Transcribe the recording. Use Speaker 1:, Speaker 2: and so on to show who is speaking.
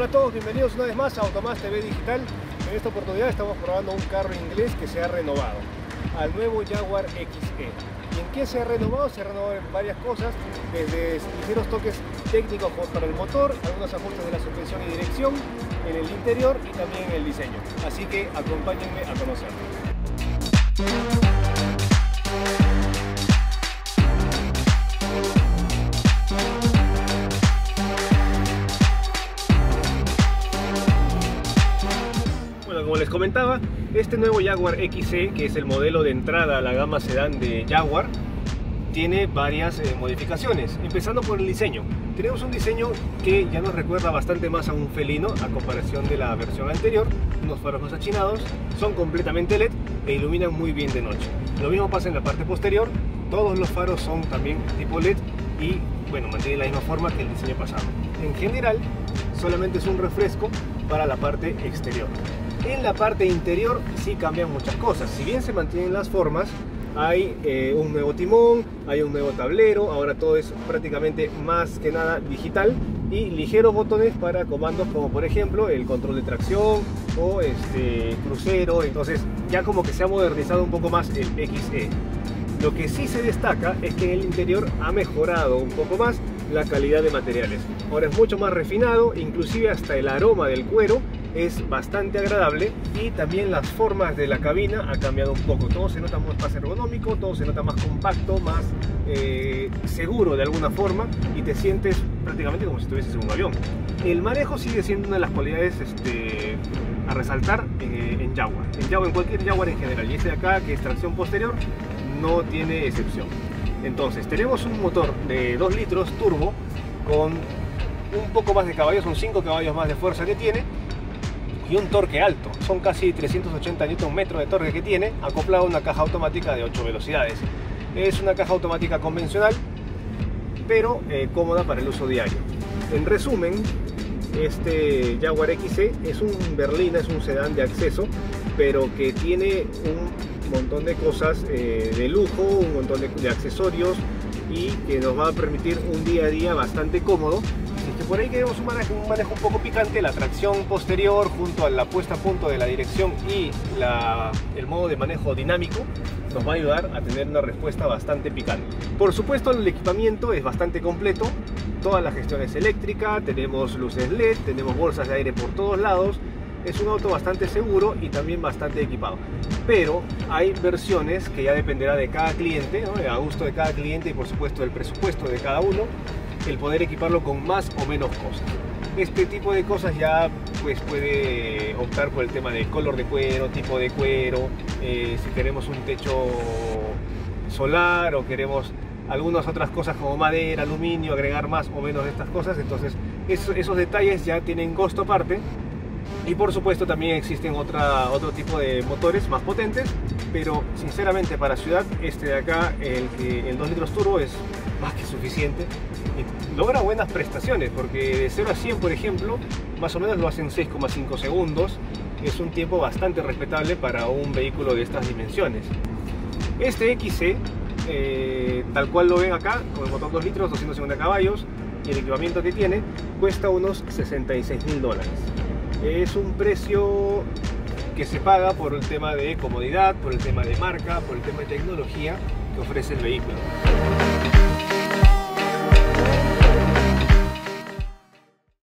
Speaker 1: Hola a todos, bienvenidos una vez más a Automás TV Digital. En esta oportunidad estamos probando un carro inglés que se ha renovado, al nuevo Jaguar XE. ¿Y en qué se ha renovado? Se ha renovado en varias cosas, desde ligeros toques técnicos para el motor, algunos ajustes de la suspensión y dirección, en el interior y también en el diseño. Así que acompáñenme a conocerlo. Como les comentaba, este nuevo Jaguar XE, que es el modelo de entrada a la gama sedán de Jaguar, tiene varias modificaciones, empezando por el diseño. Tenemos un diseño que ya nos recuerda bastante más a un felino a comparación de la versión anterior. Unos faros más achinados, son completamente LED e iluminan muy bien de noche. Lo mismo pasa en la parte posterior, todos los faros son también tipo LED y bueno, mantienen la misma forma que el diseño pasado. En general, solamente es un refresco para la parte exterior. En la parte interior sí cambian muchas cosas. Si bien se mantienen las formas, hay un nuevo timón, hay un nuevo tablero. Ahora todo es prácticamente más que nada digital y ligeros botones para comandos como por ejemplo el control de tracción o crucero. Entonces ya como que se ha modernizado un poco más el XE. Lo que sí se destaca es que en el interior ha mejorado un poco más la calidad de materiales. Ahora es mucho más refinado, inclusive hasta el aroma del cuero es bastante agradable y también las formas de la cabina ha cambiado un poco. Todo se nota más ergonómico, todo se nota más compacto, más seguro de alguna forma y te sientes prácticamente como si estuvieses en un avión. El manejo sigue siendo una de las cualidades a resaltar en Jaguar. En cualquier Jaguar en general, y este de acá, que es tracción posterior, no tiene excepción. Entonces tenemos un motor de 2 litros turbo con un poco más de caballos, son 5 caballos más de fuerza que tiene y un torque alto, son casi 380 Nm de torque que tiene, acoplado a una caja automática de 8 velocidades. Es una caja automática convencional, pero cómoda para el uso diario. En resumen, este Jaguar XE es un berlina, es un sedán de acceso, pero que tiene un montón de cosas de lujo, un montón de accesorios y que nos va a permitir un día a día bastante cómodo. Si es que por ahí queremos un manejo un poco picante, la tracción posterior junto a la puesta a punto de la dirección y el modo de manejo dinámico nos va a ayudar a tener una respuesta bastante picante. Por supuesto, el equipamiento es bastante completo, toda la gestión es eléctrica, tenemos luces LED, tenemos bolsas de aire por todos lados. Es un auto bastante seguro y también bastante equipado, pero hay versiones que ya dependerá de cada cliente, ¿no? A gusto de cada cliente y por supuesto del presupuesto de cada uno, el poder equiparlo con más o menos cosas. Este tipo de cosas ya pues puede optar por el tema de color de cuero, tipo de cuero, si queremos un techo solar o queremos algunas otras cosas como madera, aluminio, agregar más o menos de estas cosas. Entonces esos detalles ya tienen costo aparte. Y por supuesto también existen otro tipo de motores más potentes, pero sinceramente para ciudad este de acá, el 2 litros turbo, es más que suficiente y logra buenas prestaciones, porque de 0 a 100 por ejemplo más o menos lo hace en 6,5 segundos. Es un tiempo bastante respetable para un vehículo de estas dimensiones. Este XE, tal cual lo ven acá, con el motor 2 litros, 250 caballos y el equipamiento que tiene, cuesta unos $66.000. Es un precio que se paga por el tema de comodidad, por el tema de marca, por el tema de tecnología que ofrece el vehículo.